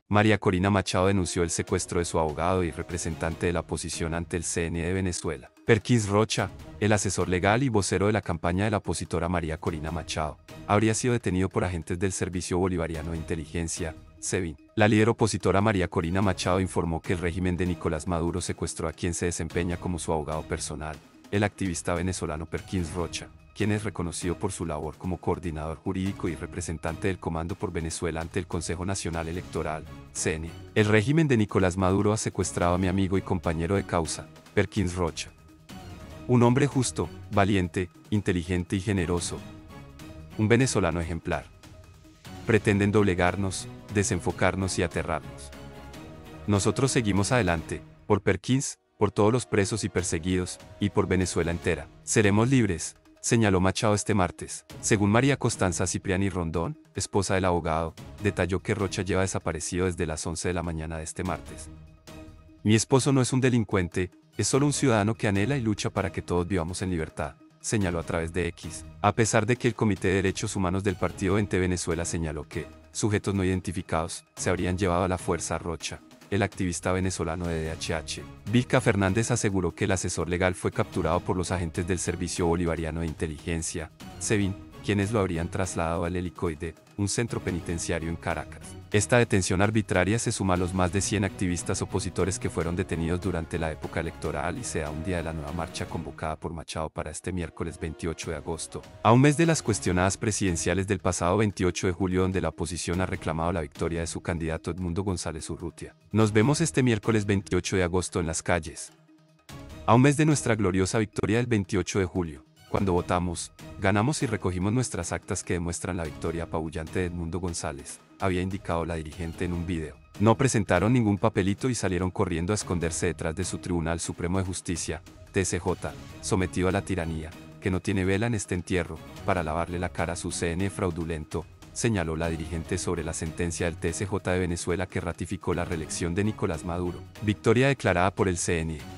María Corina Machado denunció el secuestro de su abogado y representante de la oposición ante el CNE de Venezuela. Perkins Rocha, el asesor legal y vocero de la campaña de la opositora María Corina Machado, habría sido detenido por agentes del Servicio Bolivariano de Inteligencia, SEBIN. La líder opositora María Corina Machado informó que el régimen de Nicolás Maduro secuestró a quien se desempeña como su abogado personal, el activista venezolano Perkins Rocha, quien es reconocido por su labor como coordinador jurídico y representante del Comando por Venezuela ante el Consejo Nacional Electoral, CNE. El régimen de Nicolás Maduro ha secuestrado a mi amigo y compañero de causa, Perkins Rocha. Un hombre justo, valiente, inteligente y generoso. Un venezolano ejemplar. Pretenden doblegarnos, desenfocarnos y aterrarnos. Nosotros seguimos adelante, por Perkins, por todos los presos y perseguidos, y por Venezuela entera. Seremos libres, señaló Machado este martes. Según María Constanza Cipriani Rondón, esposa del abogado, detalló que Rocha lleva desaparecido desde las 11 de la mañana de este martes. Mi esposo no es un delincuente, es solo un ciudadano que anhela y lucha para que todos vivamos en libertad, señaló a través de X. A pesar de que el Comité de Derechos Humanos del Partido Ente Venezuela señaló que sujetos no identificados se habrían llevado a la fuerza a Rocha, el activista venezolano de DHH. Vilca Fernández aseguró que el asesor legal fue capturado por los agentes del Servicio Bolivariano de Inteligencia, SEBIN, quienes lo habrían trasladado al Helicoide, un centro penitenciario en Caracas. Esta detención arbitraria se suma a los más de 100 activistas opositores que fueron detenidos durante la época electoral y se da un día de la nueva marcha convocada por Machado para este miércoles 28 de agosto, a un mes de las cuestionadas presidenciales del pasado 28 de julio donde la oposición ha reclamado la victoria de su candidato Edmundo González Urrutia. Nos vemos este miércoles 28 de agosto en las calles. A un mes de nuestra gloriosa victoria del 28 de julio. Cuando votamos, ganamos y recogimos nuestras actas que demuestran la victoria apabullante de Edmundo González, había indicado la dirigente en un video. No presentaron ningún papelito y salieron corriendo a esconderse detrás de su Tribunal Supremo de Justicia, TSJ, sometido a la tiranía, que no tiene vela en este entierro, para lavarle la cara a su CNE fraudulento, señaló la dirigente sobre la sentencia del TSJ de Venezuela que ratificó la reelección de Nicolás Maduro. Victoria declarada por el CNE.